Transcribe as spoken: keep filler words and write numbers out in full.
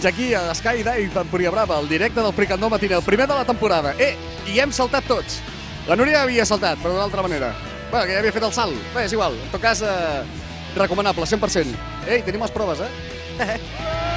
aquí a Sky Dive Empúria Brava, el directe del Fricandó Matiner, el primer de la temporada. Eh, i hem saltat tots. La Núria havia saltat, però d'una altra manera. Bueno, que ja havia fet el salt. Bé, és igual. En tot cas, eh, recomanable, cent per cent. Ei, tenim les proves, eh?